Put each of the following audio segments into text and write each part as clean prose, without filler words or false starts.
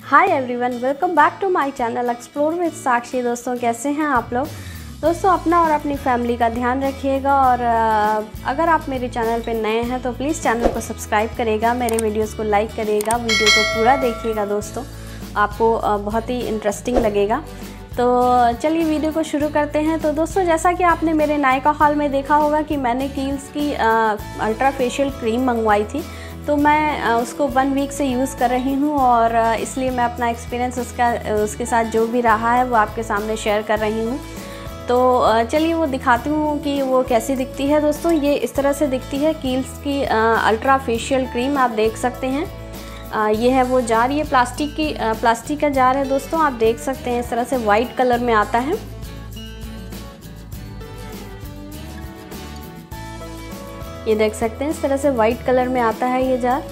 Hi everyone, welcome back to my channel explore with Sakshi. दोस्तों कैसे हैं आप लोग। दोस्तों अपना और अपनी फैमिली का ध्यान रखिएगा और अगर आप मेरे चैनल पे नए हैं तो प्लीज़ चैनल को सब्सक्राइब करिएगा, मेरे वीडियोस को लाइक करिएगा, वीडियो को पूरा देखिएगा दोस्तों, आपको बहुत ही इंटरेस्टिंग लगेगा। तो चलिए वीडियो को शुरू करते हैं। तो दोस्तों जैसा कि आपने मेरे नायका हॉल में देखा होगा कि मैंने कील्स की अल्ट्रा फेशियल क्रीम मंगवाई थी, तो मैं उसको 1 वीक से यूज़ कर रही हूँ और इसलिए मैं अपना एक्सपीरियंस उसके साथ जो भी रहा है वो आपके सामने शेयर कर रही हूँ। तो चलिए वो दिखाती हूँ कि वो कैसी दिखती है। दोस्तों ये इस तरह से दिखती है कील्स की अल्ट्रा फेशियल क्रीम, आप देख सकते हैं। ये है वो जार, ये प्लास्टिक का जार है दोस्तों, आप देख सकते हैं इस तरह से वाइट कलर में आता है। ये देख सकते हैं इस तरह से वाइट कलर में आता है ये जार।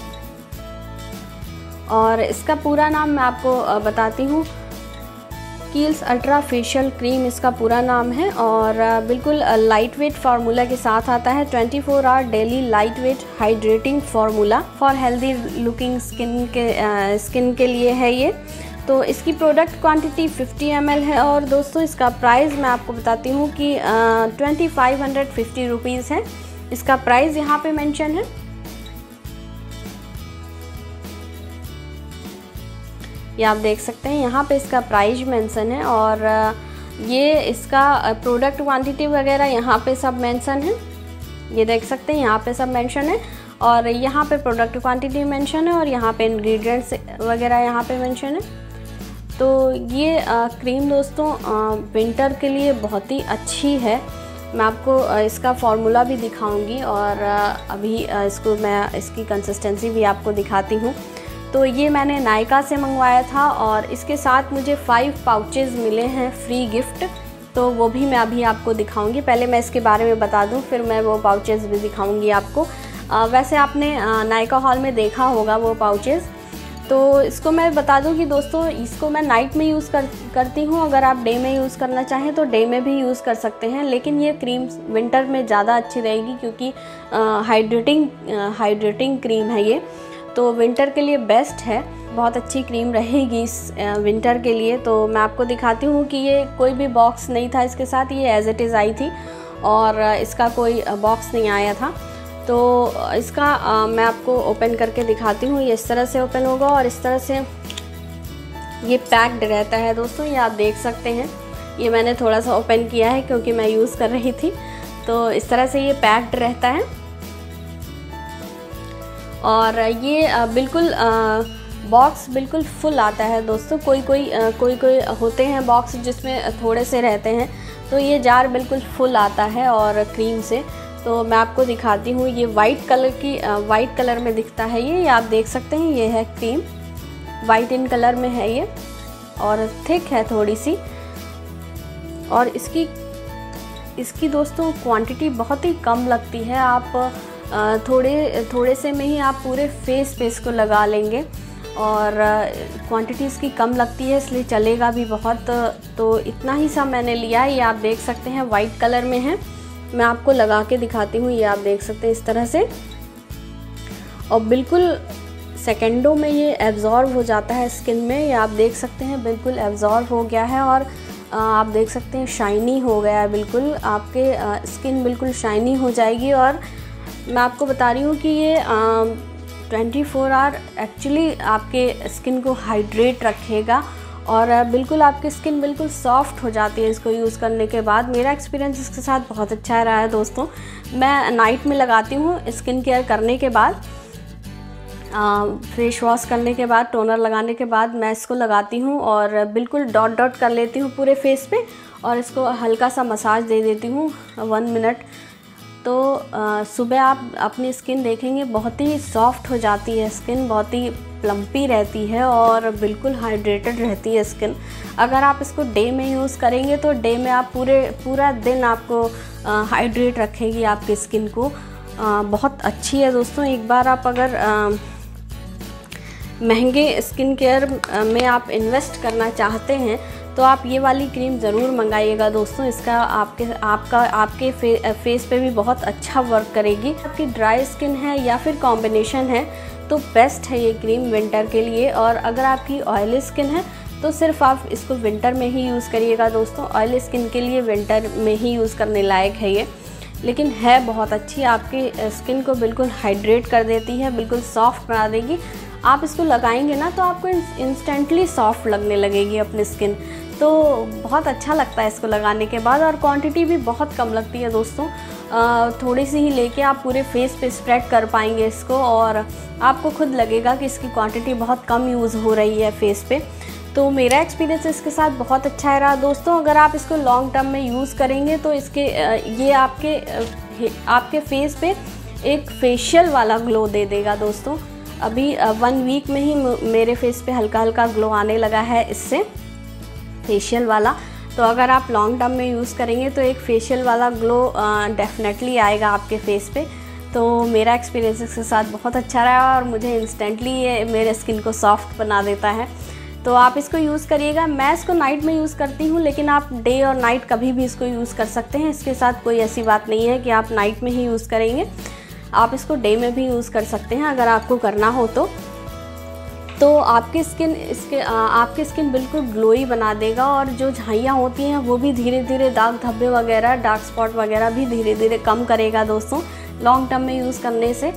और इसका पूरा नाम मैं आपको बताती हूँ, कील्स अल्ट्रा फेशियल क्रीम इसका पूरा नाम है और बिल्कुल लाइट वेट फार्मूला के साथ आता है। 24 hour daily light weight hydrating formula for healthy looking skin के लिए है ये। तो इसकी प्रोडक्ट क्वांटिटी 50 ml है और दोस्तों इसका प्राइस मैं आपको बताती हूँ कि 2550 रुपीज़ है। इसका प्राइस यहाँ पे मेंशन है। ये आप देख सकते हैं यहाँ पे इसका प्राइस मेंशन है और ये इसका प्रोडक्ट क्वांटिटी वगैरह यहाँ पे सब मेंशन है। ये देख सकते हैं यहाँ पे सब मेंशन है और यहाँ पे प्रोडक्ट क्वांटिटी मेंशन है और यहाँ पे इंग्रेडिएंट्स वगैरह यहाँ पे मेंशन है। तो ये क्रीम दोस्तों विंटर के लिए बहुत ही अच्छी है। मैं आपको इसका फार्मूला भी दिखाऊंगी और अभी इसकी कंसिस्टेंसी भी आपको दिखाती हूँ। तो ये मैंने नायका से मंगवाया था और इसके साथ मुझे 5 पाउचेज़ मिले हैं फ्री गिफ्ट, तो वो भी मैं अभी आपको दिखाऊंगी। पहले मैं इसके बारे में बता दूं, फिर मैं वो पाउचेज़ भी दिखाऊंगी आपको। वैसे आपने नायका हॉल में देखा होगा वो पाउचेज़। तो इसको मैं बता दूं कि दोस्तों इसको मैं नाइट में यूज़ करती हूँ। अगर आप डे में यूज़ करना चाहें तो डे में भी यूज़ कर सकते हैं, लेकिन ये क्रीम विंटर में ज़्यादा अच्छी रहेगी क्योंकि हाइड्रेटिंग क्रीम है ये, तो विंटर के लिए बेस्ट है। बहुत अच्छी क्रीम रहेगी इस विंटर के लिए। तो मैं आपको दिखाती हूँ कि ये कोई भी बॉक्स नहीं था इसके साथ, ये एज इट इज़ आई थी और इसका कोई बॉक्स नहीं आया था। तो इसका मैं आपको ओपन करके दिखाती हूँ। ये इस तरह से ओपन होगा और इस तरह से ये पैक्ड रहता है दोस्तों, ये आप देख सकते हैं। ये मैंने थोड़ा सा ओपन किया है क्योंकि मैं यूज़ कर रही थी। तो इस तरह से ये पैक्ड रहता है और ये बिल्कुल बॉक्स बिल्कुल फुल आता है दोस्तों। कोई होते हैं बॉक्स जिसमें थोड़े से रहते हैं, तो ये जार बिल्कुल फुल आता है और क्रीम से। तो मैं आपको दिखाती हूँ, ये वाइट कलर में दिखता है ये आप देख सकते हैं। ये है क्रीम, वाइट इन कलर में है ये और थिक है थोड़ी सी। और इसकी दोस्तों क्वांटिटी बहुत ही कम लगती है। आप थोड़े से में ही आप पूरे फेस पे इसको लगा लेंगे और क्वांटिटी इसकी कम लगती है इसलिए चलेगा भी बहुत। तो इतना ही सा मैंने लिया है। ये आप देख सकते हैं वाइट कलर में है। मैं आपको लगा के दिखाती हूँ। ये आप देख सकते हैं इस तरह से और बिल्कुल सेकंडों में ये एब्जॉर्ब हो जाता है स्किन में। ये आप देख सकते हैं बिल्कुल एब्जॉर्ब हो गया है और आप देख सकते हैं शाइनी हो गया है बिल्कुल। आपके स्किन बिल्कुल शाइनी हो जाएगी। और मैं आपको बता रही हूँ कि ये 24 आवर एक्चुअली आपके स्किन को हाइड्रेट रखेगा और बिल्कुल आपकी स्किन बिल्कुल सॉफ्ट हो जाती है इसको यूज़ करने के बाद। मेरा एक्सपीरियंस इसके साथ बहुत अच्छा रहा है दोस्तों। मैं नाइट में लगाती हूँ स्किन केयर करने के बाद, फेस वॉश करने के बाद, टोनर लगाने के बाद मैं इसको लगाती हूँ और बिल्कुल डॉट कर लेती हूँ पूरे फेस पे और इसको हल्का सा मसाज दे देती हूँ 1 मिनट। तो सुबह आप अपनी स्किन देखेंगे बहुत ही सॉफ्ट हो जाती है स्किन, बहुत ही प्लम्पी रहती है और बिल्कुल हाइड्रेटेड रहती है स्किन। अगर आप इसको डे में यूज़ करेंगे तो डे में आप पूरा दिन आपको हाइड्रेट रखेगी आपकी स्किन को। बहुत अच्छी है दोस्तों। एक बार आप अगर महंगे स्किन केयर में आप इन्वेस्ट करना चाहते हैं तो आप ये वाली क्रीम ज़रूर मंगाइएगा दोस्तों। इसका आपके फेस पे भी बहुत अच्छा वर्क करेगी। आपकी ड्राई स्किन है या फिर कॉम्बिनेशन है तो बेस्ट है ये क्रीम विंटर के लिए। और अगर आपकी ऑयली स्किन है तो सिर्फ आप इसको विंटर में ही यूज़ करिएगा दोस्तों। ऑयली स्किन के लिए विंटर में ही यूज़ करने लायक है ये, लेकिन है बहुत अच्छी, आपकी स्किन को बिल्कुल हाइड्रेट कर देती है, बिल्कुल सॉफ्ट बना देगी। आप इसको लगाएंगे ना तो आपको इंस्टेंटली सॉफ्ट लगने लगेगी अपनी स्किन, तो बहुत अच्छा लगता है इसको लगाने के बाद। और क्वांटिटी भी बहुत कम लगती है दोस्तों, थोड़ी सी ही लेके आप पूरे फेस पे स्प्रेड कर पाएंगे इसको, और आपको खुद लगेगा कि इसकी क्वांटिटी बहुत कम यूज़ हो रही है फेस पे। तो मेरा एक्सपीरियंस इसके साथ बहुत अच्छा रहा दोस्तों। अगर आप इसको लॉन्ग टर्म में यूज़ करेंगे तो इसके ये आपके फेस पे एक फेशियल वाला ग्लो दे देगा दोस्तों। अभी 1 वीक में ही मेरे फेस पे हल्का हल्का ग्लो आने लगा है इससे, फेशियल वाला। तो अगर आप लॉन्ग टर्म में यूज़ करेंगे तो एक फेशियल वाला ग्लो डेफिनेटली आएगा आपके फेस पे। तो मेरा एक्सपीरियंस इसके साथ बहुत अच्छा रहा और मुझे इंस्टेंटली ये मेरे स्किन को सॉफ्ट बना देता है। तो आप इसको यूज़ करिएगा। मैं इसको नाइट में यूज़ करती हूँ, लेकिन आप डे और नाइट कभी भी इसको यूज़ कर सकते हैं। इसके साथ कोई ऐसी बात नहीं है कि आप नाइट में ही यूज़ करेंगे, आप इसको डे में भी यूज़ कर सकते हैं अगर आपको करना हो तो आपकी स्किन बिल्कुल ग्लोई बना देगा। और जो झाइयाँ होती हैं वो भी धीरे धीरे, दाग धब्बे वगैरह, डार्क स्पॉट वगैरह भी धीरे धीरे कम करेगा दोस्तों लॉन्ग टर्म में यूज़ करने से।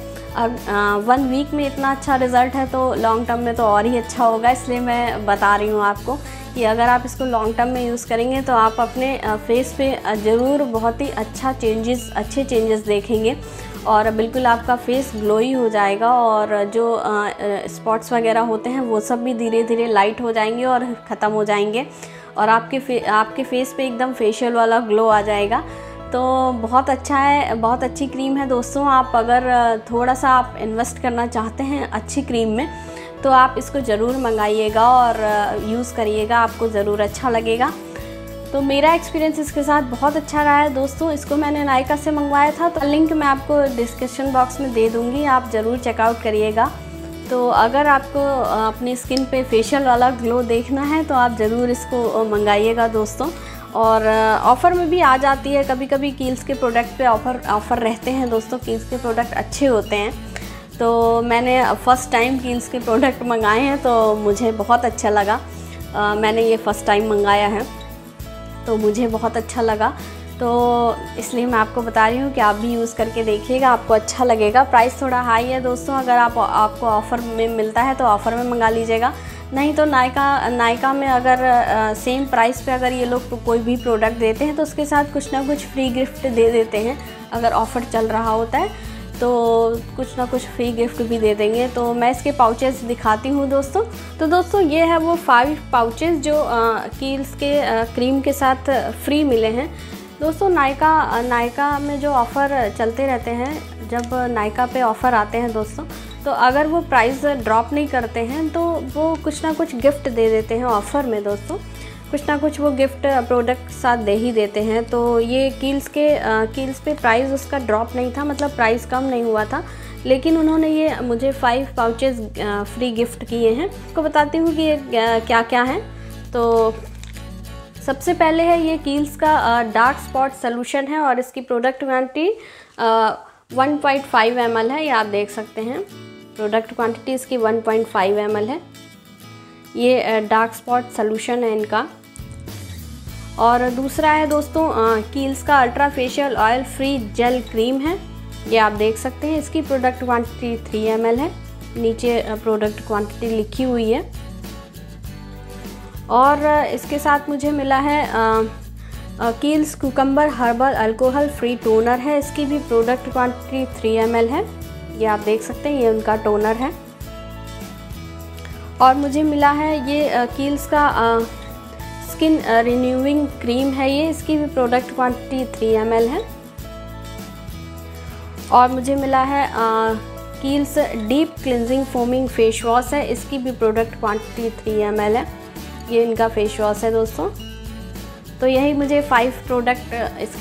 1 वीक में इतना अच्छा रिज़ल्ट है तो लॉन्ग टर्म में तो और ही अच्छा होगा, इसलिए मैं बता रही हूँ आपको कि अगर आप इसको लॉन्ग टर्म में यूज़ करेंगे तो आप अपने फेस पे ज़रूर बहुत ही अच्छे चेंजेस देखेंगे और बिल्कुल आपका फेस ग्लोई हो जाएगा। और जो स्पॉट्स वगैरह होते हैं वो सब भी धीरे धीरे लाइट हो जाएंगे और ख़त्म हो जाएंगे, और आपके फेस पे एकदम फेशियल वाला ग्लो आ जाएगा। तो बहुत अच्छा है, बहुत अच्छी क्रीम है दोस्तों। आप अगर थोड़ा सा आप इन्वेस्ट करना चाहते हैं अच्छी क्रीम में तो आप इसको ज़रूर मंगाइएगा और यूज़ करिएगा, आपको ज़रूर अच्छा लगेगा। तो मेरा एक्सपीरियंस इसके साथ बहुत अच्छा रहा है दोस्तों। इसको मैंने नायका से मंगवाया था, तो लिंक मैं आपको डिस्क्रिप्शन बॉक्स में दे दूँगी, आप ज़रूर चेकआउट करिएगा। तो अगर आपको अपनी स्किन पे फेशियल वाला ग्लो देखना है तो आप ज़रूर इसको मंगाइएगा दोस्तों। और ऑफ़र में भी आ जाती है कभी कभी, कील्स के प्रोडक्ट पे ऑफ़र रहते हैं दोस्तों। कील्स के प्रोडक्ट अच्छे होते हैं, तो मैंने फ़र्स्ट टाइम कील्स के प्रोडक्ट मंगाए हैं तो मुझे बहुत अच्छा लगा। मैंने ये फ़र्स्ट टाइम मंगाया है तो मुझे बहुत अच्छा लगा, तो इसलिए मैं आपको बता रही हूँ कि आप भी यूज़ करके देखिएगा, आपको अच्छा लगेगा। प्राइस थोड़ा हाई है दोस्तों, अगर आपको ऑफ़र में मिलता है तो ऑफ़र में मंगा लीजिएगा, नहीं तो नायका में अगर सेम प्राइस पे अगर ये लोग कोई भी प्रोडक्ट देते हैं तो उसके साथ कुछ ना कुछ फ्री गिफ्ट दे देते हैं। अगर ऑफ़र चल रहा होता है तो कुछ ना कुछ फ्री गिफ्ट भी दे देंगे। तो मैं इसके पाउचेस दिखाती हूँ दोस्तों। तो दोस्तों ये है वो 5 पाउचेस जो कील्स के क्रीम के साथ फ्री मिले हैं दोस्तों। नायका में जो ऑफ़र चलते रहते हैं, जब नायका पे ऑफ़र आते हैं दोस्तों, तो अगर वो प्राइस ड्रॉप नहीं करते हैं तो वो कुछ ना कुछ गिफ्ट दे देते हैं ऑफ़र में दोस्तों, कुछ ना कुछ वो गिफ्ट प्रोडक्ट साथ दे ही देते हैं। तो ये कील्स पे प्राइस उसका ड्रॉप नहीं था, मतलब प्राइस कम नहीं हुआ था, लेकिन उन्होंने ये मुझे 5 पाउचेस फ्री गिफ्ट किए हैं। आपको बताती हूँ कि ये क्या क्या है। तो सबसे पहले है ये कील्स का डार्क स्पॉट सोल्यूशन है और इसकी प्रोडक्ट क्वांटिटी 1.5 ml है, ये आप देख सकते हैं। प्रोडक्ट क्वांटिटी इसकी 1.5 ml है। ये डार्क स्पॉट सोल्यूशन है इनका। और दूसरा है दोस्तों कील्स का ultra facial oil free gel cream है, ये आप देख सकते हैं। इसकी प्रोडक्ट क्वांटिटी 3 ml है, नीचे प्रोडक्ट क्वांटिटी लिखी हुई है। और इसके साथ मुझे मिला है Kiehl's cucumber herbal alcohol free toner है, इसकी भी प्रोडक्ट क्वांटिटी 3 ml है, ये आप देख सकते हैं, ये उनका टोनर है। और मुझे मिला है ये कील्स का स्किन रिन्यूइंग क्रीम है, ये इसकी भी प्रोडक्ट क्वांटिटी 3 ml है। और मुझे मिला है Kiehl's deep cleansing foaming face wash है, इसकी भी प्रोडक्ट क्वांटिटी 3 ml है, ये इनका फेस वॉश है दोस्तों। तो यही मुझे 5 प्रोडक्ट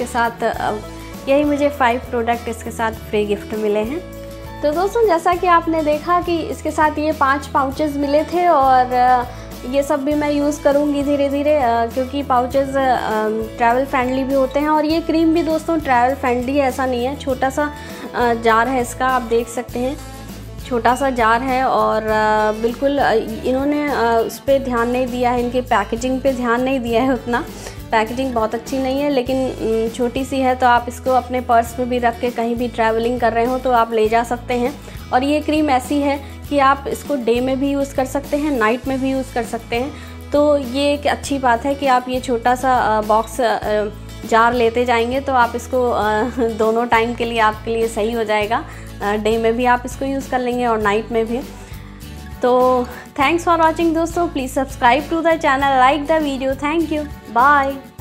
इसके साथ फ्री गिफ्ट मिले हैं। तो दोस्तों जैसा कि आपने देखा कि इसके साथ ये 5 पाउचेस मिले थे और ये सब भी मैं यूज़ करूँगी धीरे धीरे, क्योंकि पाउचेस ट्रैवल फ्रेंडली भी होते हैं। और ये क्रीम भी दोस्तों ट्रैवल फ्रेंडली है, ऐसा नहीं है। छोटा सा जार है इसका, आप देख सकते हैं, छोटा सा जार है और बिल्कुल इन्होंने उस पर ध्यान नहीं दिया है, इनके पैकेजिंग पे ध्यान नहीं दिया है उतना। पैकेजिंग बहुत अच्छी नहीं है, लेकिन छोटी सी है, तो आप इसको अपने पर्स में भी रख के कहीं भी ट्रैवलिंग कर रहे हो तो आप ले जा सकते हैं। और ये क्रीम ऐसी है कि आप इसको डे में भी यूज़ कर सकते हैं, नाइट में भी यूज़ कर सकते हैं। तो ये एक अच्छी बात है कि आप ये छोटा सा बॉक्स जार लेते जाएंगे तो आप इसको दोनों टाइम के लिए आपके लिए सही हो जाएगा। डे में भी आप इसको यूज़ कर लेंगे और नाइट में भी। तो थैंक्स फॉर वॉचिंग दोस्तों, please subscribe to the channel, like the video, thank you, bye.